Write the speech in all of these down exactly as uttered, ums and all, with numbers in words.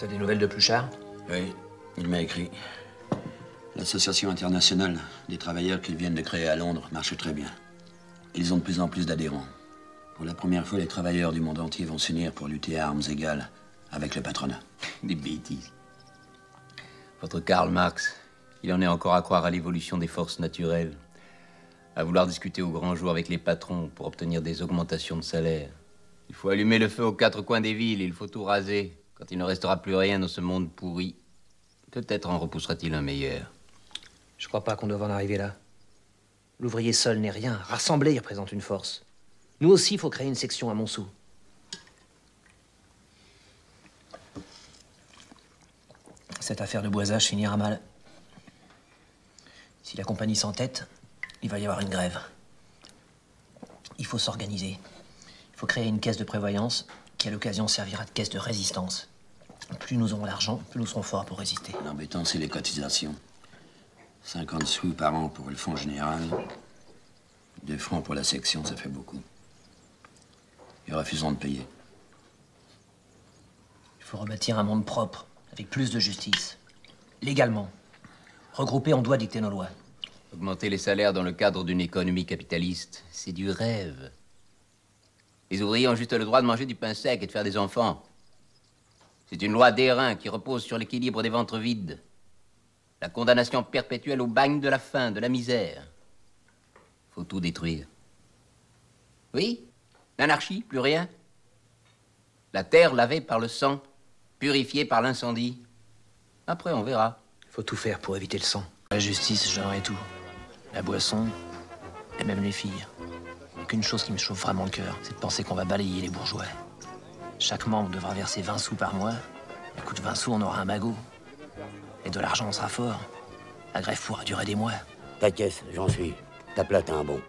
T'as des nouvelles de Pluchart? Oui, il m'a écrit. L'association internationale des travailleurs qu'ils viennent de créer à Londres marche très bien. Ils ont de plus en plus d'adhérents. Pour la première fois, les travailleurs du monde entier vont s'unir pour lutter à armes égales avec le patronat. Des bêtises. Votre Karl Marx, il en est encore à croire à l'évolution des forces naturelles, à vouloir discuter au grand jour avec les patrons pour obtenir des augmentations de salaire. Il faut allumer le feu aux quatre coins des villes, il faut tout raser. Quand il ne restera plus rien dans ce monde pourri, peut-être en repoussera-t-il un meilleur. Je crois pas qu'on doive en arriver là. L'ouvrier seul n'est rien. Rassemblé, il représente une force. Nous aussi, il faut créer une section à Montsou. Cette affaire de boisage finira mal. Si la compagnie s'entête, il va y avoir une grève. Il faut s'organiser. Il faut créer une caisse de prévoyance qui, à l'occasion, servira de caisse de résistance. Plus nous aurons l'argent, plus nous serons forts pour résister. L'embêtant, c'est les cotisations. cinquante sous par an pour le fonds général. deux francs pour la section, ça fait beaucoup. Ils refuseront de payer. Il faut rebâtir un monde propre, avec plus de justice. Légalement. Regroupés, on doit dicter nos lois. Augmenter les salaires dans le cadre d'une économie capitaliste, c'est du rêve. Les ouvriers ont juste le droit de manger du pain sec et de faire des enfants. C'est une loi d'airain qui repose sur l'équilibre des ventres vides. La condamnation perpétuelle au bagne de la faim, de la misère. Faut tout détruire. Oui, l'anarchie, plus rien. La terre lavée par le sang, purifiée par l'incendie. Après, on verra. Il faut tout faire pour éviter le sang. La justice, j'aurai tout. La boisson, et même les filles. Il n'y a qu'une chose qui me chauffe vraiment le cœur, c'est de penser qu'on va balayer les bourgeois. Chaque membre devra verser vingt sous par mois. À coup de vingt sous, on aura un magot. Et de l'argent, on sera fort. La grève pourra durer des mois. Ta caisse, j'en suis. Ta plate a un bon.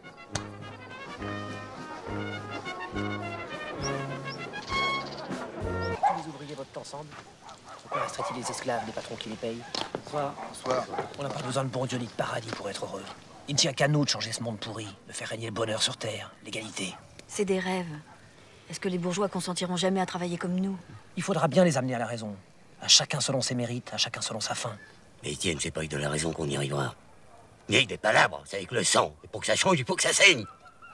Tous les ouvriers votent ensemble. Pourquoi resterait-il les esclaves, les patrons qui les payent? Bonsoir. Bonsoir. On n'a pas besoin de Bourdieu ni de paradis pour être heureux. Il ne tient qu'à nous de changer ce monde pourri, de faire régner le bonheur sur Terre, l'égalité. C'est des rêves. Est-ce que les bourgeois consentiront jamais à travailler comme nous? Il faudra bien les amener à la raison. À chacun selon ses mérites, à chacun selon sa faim. Mais Étienne, c'est pas avec de la raison qu'on y arrivera. Ni avec des palabres, c'est avec le sang. Et pour que ça change, il faut que ça saigne.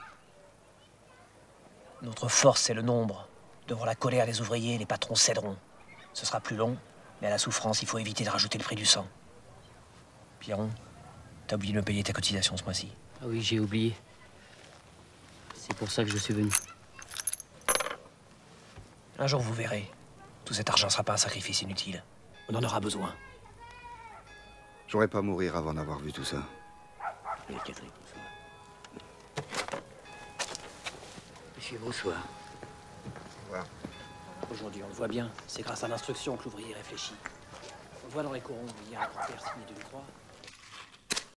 Notre force, c'est le nombre. Devant la colère des ouvriers, les patrons céderont. Ce sera plus long, mais à la souffrance, il faut éviter de rajouter le prix du sang. Pierron, t'as oublié de me payer ta cotisation ce mois-ci. Ah oui, j'ai oublié. C'est pour ça que je suis venu. Un jour, vous verrez. Tout cet argent sera pas un sacrifice inutile. On en aura besoin. J'aurais pas mourir avant d'avoir vu tout ça. Monsieur, bonsoir. Bonsoir. Aujourd'hui, on le voit bien. C'est grâce à l'instruction que l'ouvrier réfléchit. On le voit dans les corons, il y a un grand-père signé de croix.